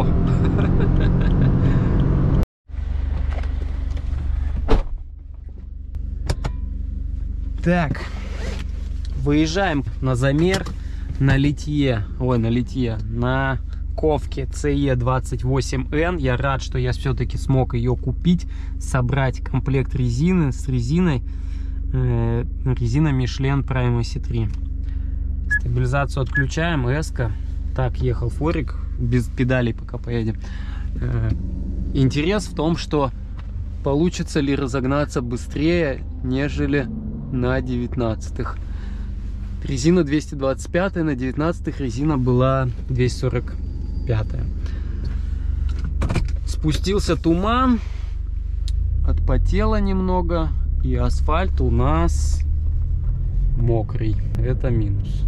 Так, выезжаем на замер на литье, на ковке CE28N. Я рад, что я все-таки смог ее купить, собрать комплект резины с резиной. Резина Michelin Primacy 3. Стабилизацию отключаем, эска. Так, ехал форик, без педалей пока поедем. Интерес в том, что получится ли разогнаться быстрее, нежели на 19-х. Резина 225, на 19-х резина была 245. Спустился туман, отпотело немного, и асфальт у нас мокрый. Это минус.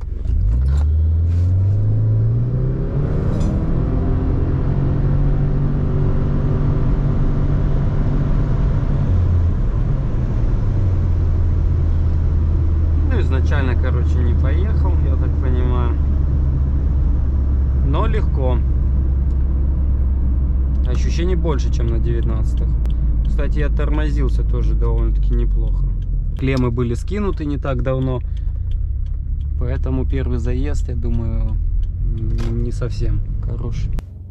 Изначально, короче, не поехал, я так понимаю. Но легко. Ощущений больше, чем на 19-х. Кстати, я тормозился тоже довольно-таки неплохо. Клеммы были скинуты не так давно. Поэтому первый заезд, я думаю, не совсем хороший.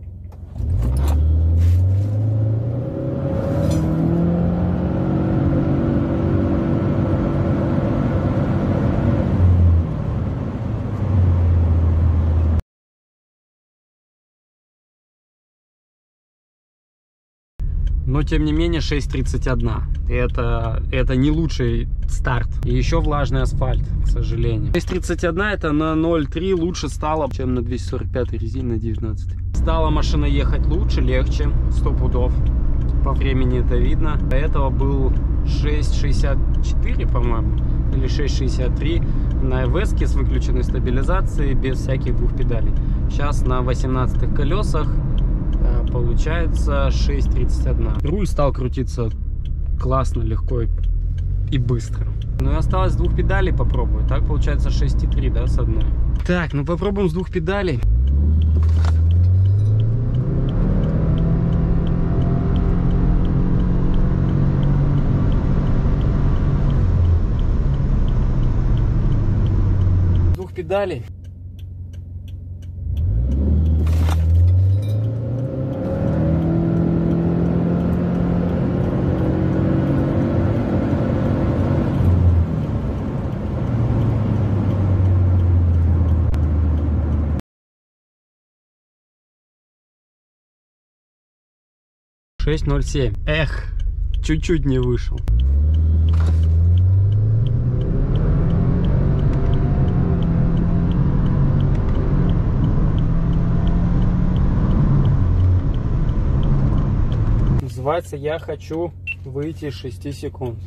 Но тем не менее 6.31. Это не лучший старт. И еще влажный асфальт, к сожалению. 6.31 это на 0.3 лучше стало, чем на 245 резине на 19. Стала машина ехать лучше, легче, 100 пудов. По времени это видно. До этого был 6.64, по-моему, или 6.63 на ЭВСке с выключенной стабилизацией, без всяких двух педалей. Сейчас на 18 колесах получается 6.31. Руль стал крутиться классно, легко и быстро. Ну и осталось с двух педалей попробую. Так получается 6.3, да, с одной. Так, ну попробуем с двух педалей. С двух педалей. .07. Эх, чуть-чуть не вышел. Называется «Я хочу выйти из 6 секунд».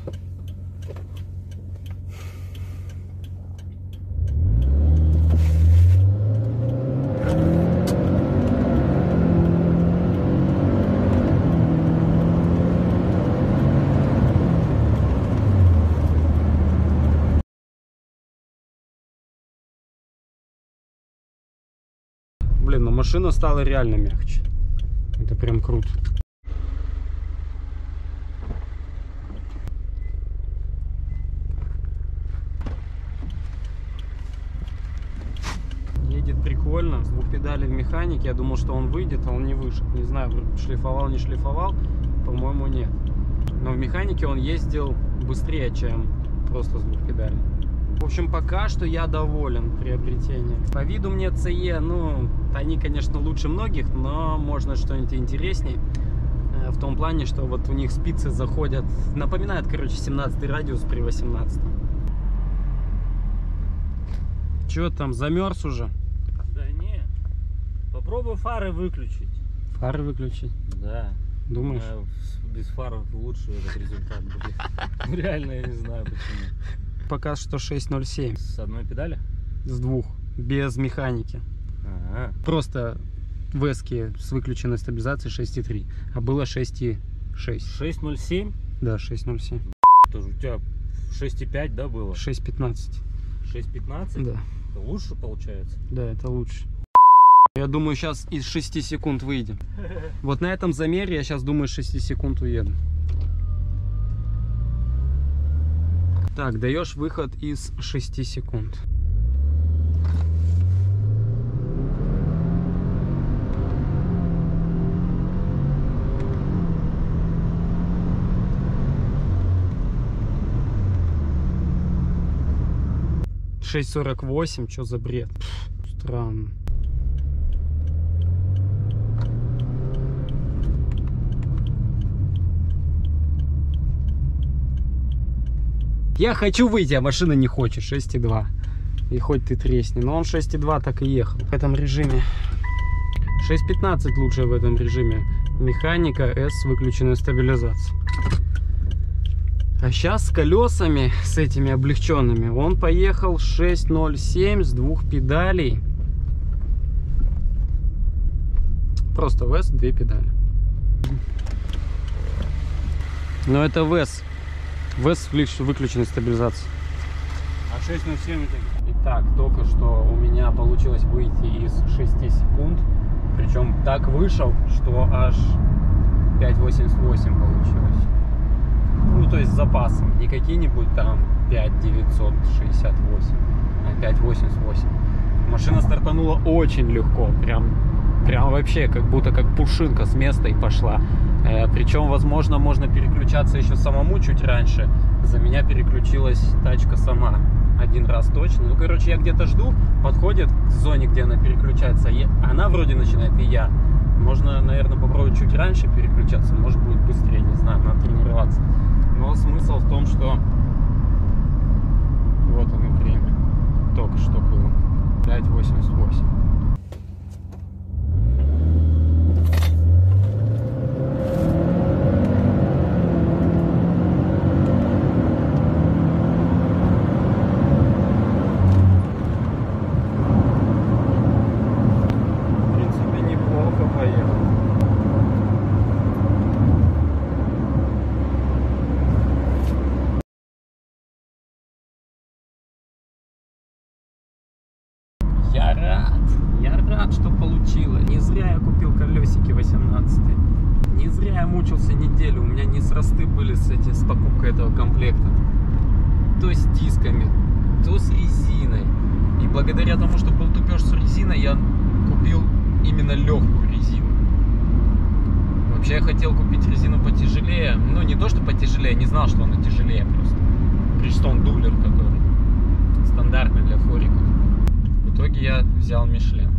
Блин, но машина стала реально мягче. Это прям круто. Едет прикольно. С двух педалей в механике. Я думал, что он выйдет, а он не вышел. Не знаю, шлифовал, не шлифовал. По-моему, нет. Но в механике он ездил быстрее, чем просто с двух педалей. В общем, пока что я доволен приобретением. По виду мне CE, ну, они, конечно, лучше многих, но можно что-нибудь интереснее. В том плане, что вот у них спицы заходят, напоминает, короче, 17 радиус при 18. Чё там, замерз уже? Да не, попробуй фары выключить. Фары выключить? Да. Думаешь? Без фар лучше этот результат будет. Реально, я не знаю почему. Пока что 6.07. С одной педали? С двух, без механики. Ага. Просто в эске с выключенной стабилизацией 6.3, а было 6.6. 6.07? Да, 6.07. Тоже у тебя 6.5, да, было? 6.15. 6.15? Да. Это лучше получается? Да, это лучше. Я думаю, сейчас из 6 секунд выйдем. Вот на этом замере я сейчас думаю, 6 секунд уеду. Так, даешь выход из 6 секунд. — 6:48, что за бред? Странно. Я хочу выйти, а машина не хочет. 6,2. И хоть ты тресни. Но он 6,2 так и ехал. В этом режиме 6,15 лучше в этом режиме. Механика S с выключенной стабилизацией. А сейчас с колесами, с этими облегченными, он поехал 6,07 с 2 педалей. Просто VES, 2 педали. Но это VES. VES с выключенной стабилизацией. А 6:07 это... Итак, только что у меня получилось выйти из 6 секунд. Причем так вышел, что аж 5,88 получилось. Ну, то есть с запасом. Не какие-нибудь там 5,968, а 5,88. Машина стартанула очень легко. Прям вообще как будто как пушинка с места и пошла. Причем, возможно, можно переключаться еще самому чуть раньше. За меня переключилась тачка сама. Один раз точно. Ну, короче, я где-то жду, подходит к зоне, где она переключается. И она вроде начинает, и я. Можно, наверное, попробовать чуть раньше переключаться. Может, будет быстрее, не знаю, надо тренироваться. Но смысл в том, что... Вот оно время. Только что было. 5,88. Я рад, что получилось. Не зря я купил колесики 18. Не зря я мучился неделю. У меня не срасты были с покупкой этого комплекта. То с дисками, то с резиной. И благодаря тому, что был тупеж с резиной, я купил именно легкую резину. Вообще я хотел купить резину потяжелее. Ну, не то, что потяжелее, не знал, что она тяжелее просто. Bridgestone дублер, который стандартный для фориков. В итоге я взял Michelin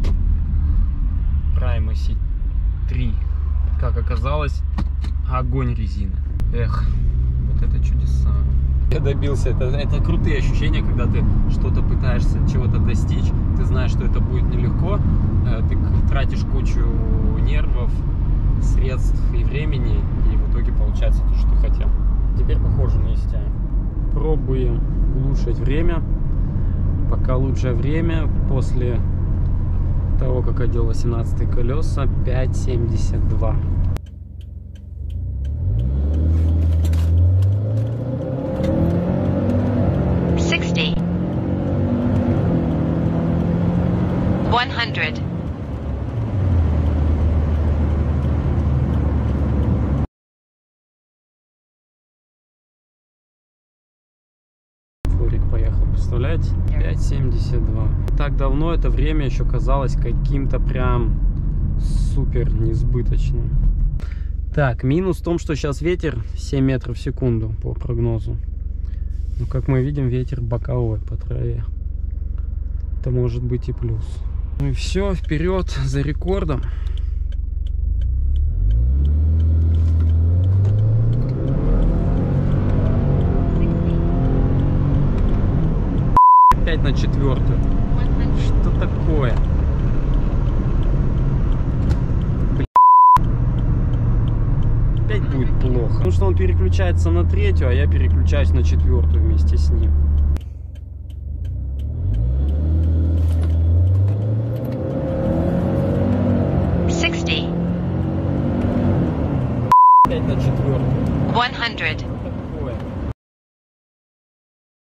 Primacy 3. Как оказалось, огонь резины. Эх, вот это чудеса. Я добился. Это крутые ощущения, когда ты что-то пытаешься чего-то достичь. Ты знаешь, что это будет нелегко. Ты тратишь кучу нервов, средств и времени. И в итоге получается то, что ты хотел. Теперь похоже на STI. Пробуем улучшить время. Пока лучшее время после того, как одел 18 колеса, 5,72. Поехал, представляете? 5,72. Так давно это время еще казалось каким-то прям супер несбыточным. Так, минус в том, что сейчас ветер 7 метров в секунду по прогнозу. Но как мы видим, ветер боковой по траве. Это может быть и плюс. Ну и все, вперед за рекордом. Опять на 4-ю. Что такое? Блин. Опять будет плохо. Потому что он переключается на 3-ю, а я переключаюсь на 4-ю вместе с ним. Опять на 4-ю. 100.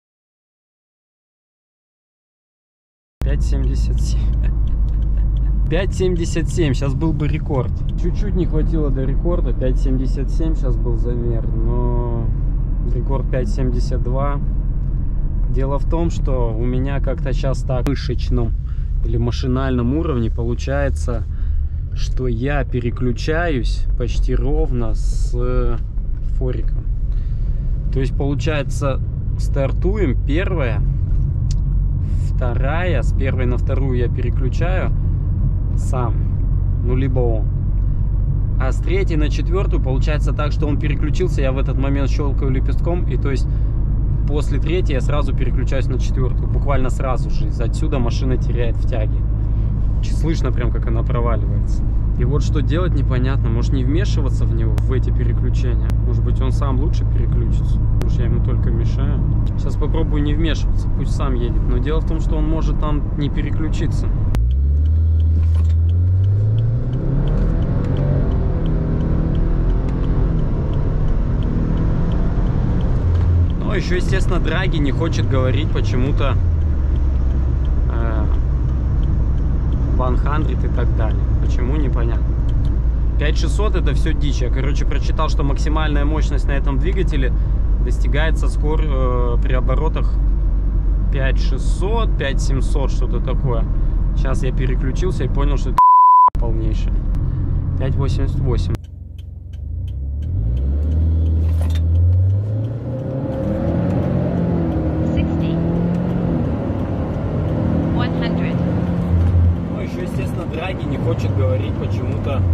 5,77. 5.77, сейчас был бы рекорд. Чуть-чуть не хватило до рекорда, 5.77 сейчас был замер, но рекорд 5.72. Дело в том, что у меня как-то сейчас так мышечном или машинальном уровне получается, что я переключаюсь почти ровно с фориком. То есть получается, стартуем первая, вторая, с первой на вторую я переключаю сам, ну либо он. А с третьей на четвертую получается так, что он переключился, я в этот момент щелкаю лепестком, и то есть после третьей я сразу переключаюсь на четвертую, буквально сразу же. Отсюда машина теряет в тяге. Слышно прям, как она проваливается. И вот что делать непонятно. Может не вмешиваться в него, в эти переключения. Может быть он сам лучше переключится. Может я ему только мешаю. Сейчас попробую не вмешиваться, пусть сам едет. Но дело в том, что он может там не переключиться. Ну, еще, естественно, Драги не хочет говорить почему-то 100 и так далее. Почему, непонятно. 5600 это все дичь. Я, короче, прочитал, что максимальная мощность на этом двигателе достигается при оборотах 5600, 5700, что-то такое. Сейчас я переключился и понял, что это полнейшее. 5.88. Естественно, Драги не хочет говорить почему-то.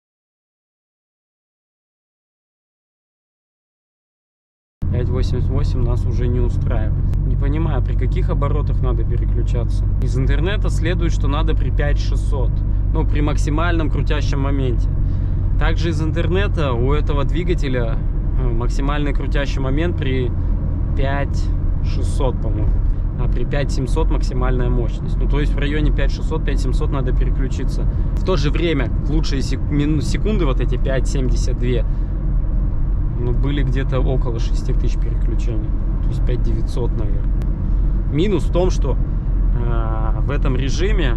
Нас уже не устраивает. Не понимаю, при каких оборотах надо переключаться. Из интернета следует, что надо при 5600. Ну, при максимальном крутящем моменте. Также из интернета у этого двигателя максимальный крутящий момент при 5600, по-моему. А при 5700 максимальная мощность. Ну, то есть в районе 5600, 5700 надо переключиться. В то же время лучшие секунды, вот эти 5.72, ну, были где-то около 6000 переключений. То есть 5900, наверное. Минус в том, что в этом режиме,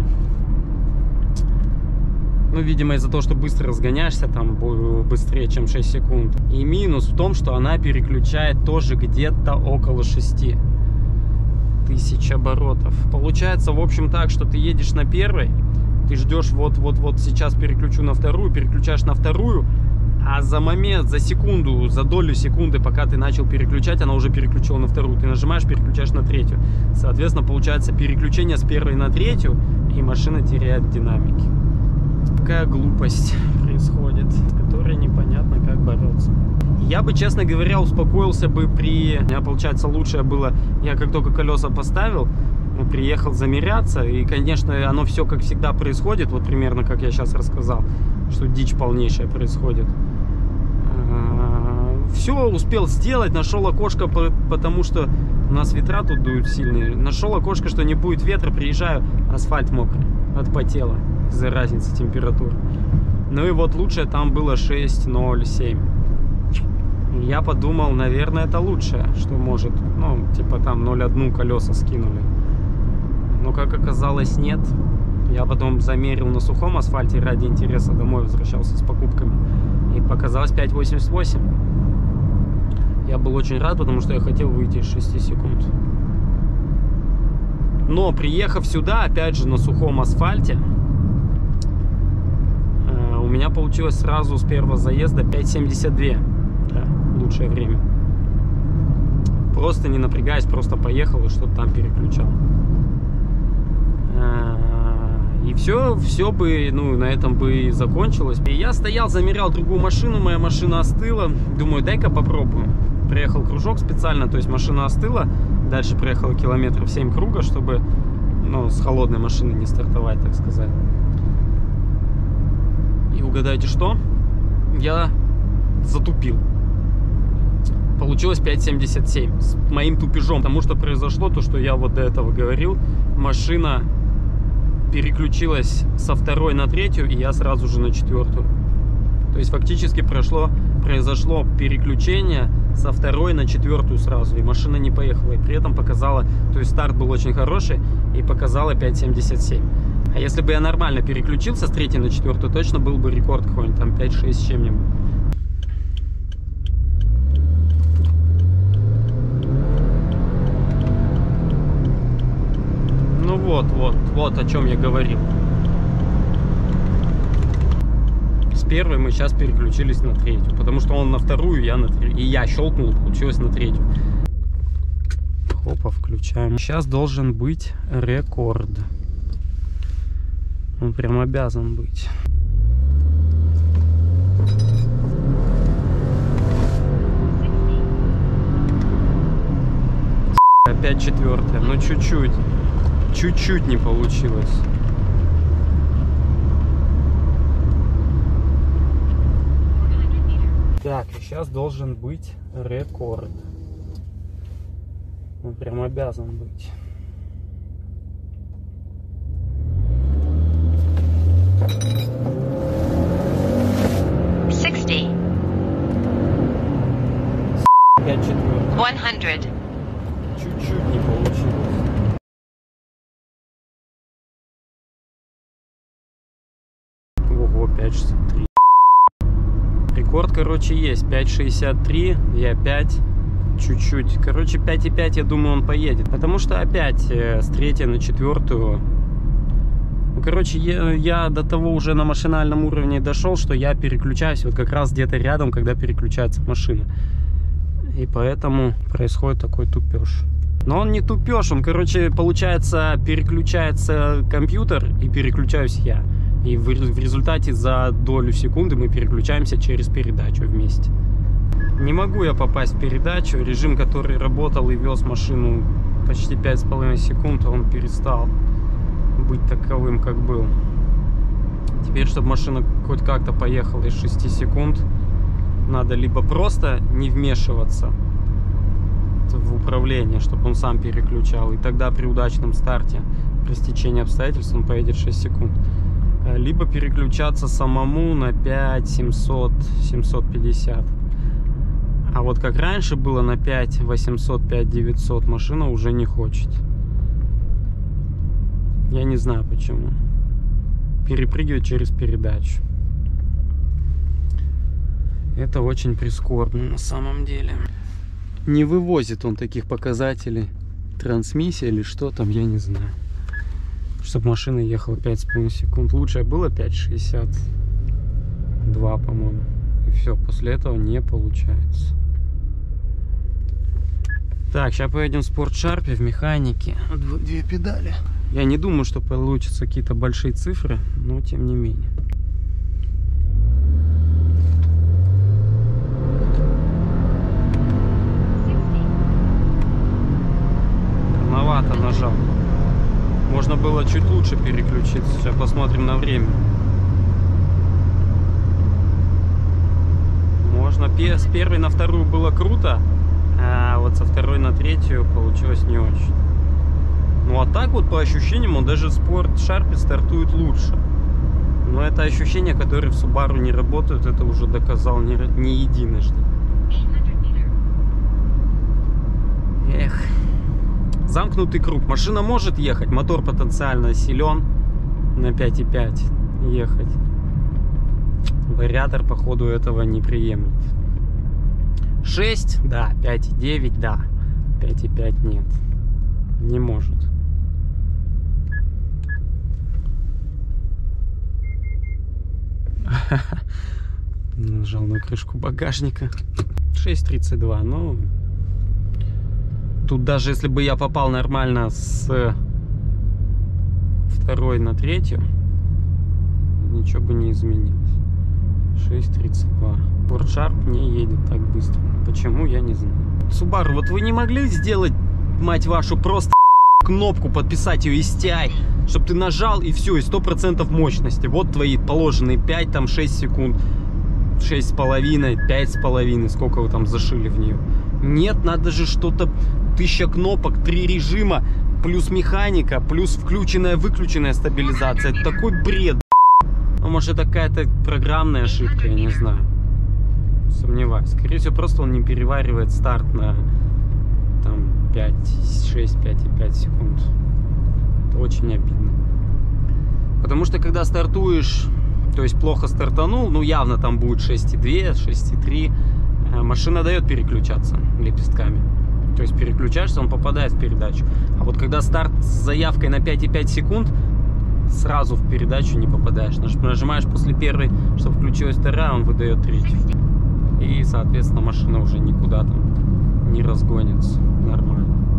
ну, видимо, из-за того, что быстро разгоняешься, там быстрее, чем 6 секунд. И минус в том, что она переключает тоже где-то около 6000 оборотов. Получается, в общем, так, что ты едешь на первой, ты ждешь, вот сейчас переключу на вторую, переключаешь на вторую, а за момент, за секунду, за долю секунды, пока ты начал переключать, она уже переключила на вторую. Ты нажимаешь, переключаешь на третью. Соответственно, получается переключение с первой на третью, и машина теряет динамики. Такая глупость происходит, с которой непонятно, как бороться. Я бы, честно говоря, успокоился бы при... У меня, получается, лучшее было, я как только колеса поставил, приехал замеряться, и, конечно, оно все, как всегда, происходит, вот примерно, как я сейчас рассказал, что дичь полнейшая происходит. Все успел сделать, нашел окошко, потому что у нас ветра тут дуют сильные. Нашел окошко, что не будет ветра, приезжаю, асфальт мокрый, отпотело из-за разницы температур. Ну и вот лучшее там было 6.07. Я подумал, наверное, это лучшее, что может, ну, типа там 0.1 колеса скинули. Но, как оказалось, нет. Я потом замерил на сухом асфальте, ради интереса домой возвращался с покупками. И показалось 5.88. Я был очень рад, потому что я хотел выйти из 6 секунд. Но, приехав сюда, опять же, на сухом асфальте, у меня получилось сразу с первого заезда 5.72. Да, лучшее время. Просто не напрягаясь, просто поехал и что-то там переключал. И все бы, ну, на этом бы и закончилось. И я стоял, замерял другую машину, моя машина остыла. Думаю, дай-ка попробую. Приехал кружок специально, то есть машина остыла. Дальше проехал километров 7 круга, чтобы, ну, с холодной машины не стартовать, так сказать. И угадайте что? Я затупил. Получилось 5.77 с моим тупежом. Потому что произошло то, что я вот до этого говорил. Машина переключилась со второй на третью, и я сразу же на четвертую. То есть фактически произошло переключение со второй на четвертую сразу, и машина не поехала. И при этом показала, то есть старт был очень хороший, и показала 5.77. А если бы я нормально переключился с 3 на 4, точно был бы рекорд какой-нибудь, там 5-6 с чем-нибудь. Ну вот о чем я говорил. С первой мы сейчас переключились на 3, потому что он на 2, я на 3. И я щелкнул, получилось на 3. Опа, включаем. Сейчас должен быть рекорд. Он прям обязан быть. Опять 4. Ну чуть-чуть не получилось. Так, сейчас должен быть рекорд. Он прям обязан быть. Опять 4. 100. Чуть-чуть не получилось. Ого, 5.63. Рекорд, короче, есть. 5.63. Я 5. Чуть-чуть. Короче, 5.5, я думаю, он поедет. Потому что опять с 3 на 4. Ну, короче, я до того уже на машинальном уровне дошел, что я переключаюсь вот как раз где-то рядом, когда переключается машина. И поэтому происходит такой тупеж. Но он не тупеж, он, короче, получается, переключается компьютер и переключаюсь я. И в результате за долю секунды мы переключаемся через передачу вместе. Не могу я попасть в передачу. Режим, который работал и вез машину почти 5,5 секунд, он перестал быть таковым, как был. Теперь, чтобы машина хоть как-то поехала из 6 секунд, надо либо просто не вмешиваться в управление, чтобы он сам переключал, и тогда при удачном старте, при стечении обстоятельств, он поедет 6 секунд. Либо переключаться самому на 5, 700, 750. А вот как раньше было на 5, 800, 5, 900, машина уже не хочет. Я не знаю почему. Перепрыгивать через передачу. Это очень прискорбно на самом деле. Не вывозит он таких показателей. Трансмиссия или что там, я не знаю. Чтобы машина ехала 5,5 секунд. Лучшее было 5,62, по-моему. И все, после этого не получается. Так, сейчас поедем в спортшарпе, в механике. 2 педали. Я не думаю, что получатся какие-то большие цифры, но тем не менее. Рановато нажал. Можно было чуть лучше переключиться. Сейчас посмотрим на время. Можно. С 1 на 2 было круто, а вот со 2 на 3 получилось не очень. Ну а так вот по ощущениям он даже в спортшарпе стартует лучше. Но это ощущения, которые в Subaru не работают, это уже доказал не единожды. Эх. Замкнутый круг. Машина может ехать, мотор потенциально силен на 5,5 ехать. Вариатор, походу, этого не приемлет. 6, да, 5,9, да. 5,5 нет. Не может. Нажал на крышку багажника. 6,32, ну... Тут даже если бы я попал нормально с 2 на 3, ничего бы не изменилось. 6,32. Ford Sharp не едет так быстро. Почему, я не знаю. Subaru, вот вы не могли сделать, мать вашу, просто кнопку, подписать ее STI, чтобы ты нажал и все, и 100% мощности. Вот твои положенные 5, там 6 секунд, 6,5, 5,5, сколько вы там зашили в нее. Нет, надо же что-то, 1000 кнопок, 3 режима, плюс механика, плюс включенная-выключенная стабилизация. Это такой бред. Ну, может, это какая-то программная ошибка, я не знаю. Сомневаюсь. Скорее всего, просто он не переваривает старт на там 5, 6, 5,5 секунд. Это очень обидно. Потому что когда стартуешь, то есть плохо стартанул, ну явно там будет 6,2, 6,3, машина дает переключаться лепестками. То есть переключаешься, он попадает в передачу. А вот когда старт с заявкой на 5,5 секунд, сразу в передачу не попадаешь. Нажимаешь после первой, чтобы включилась вторая, он выдает третью. И, соответственно, машина уже никуда там не разгонится. Нормально.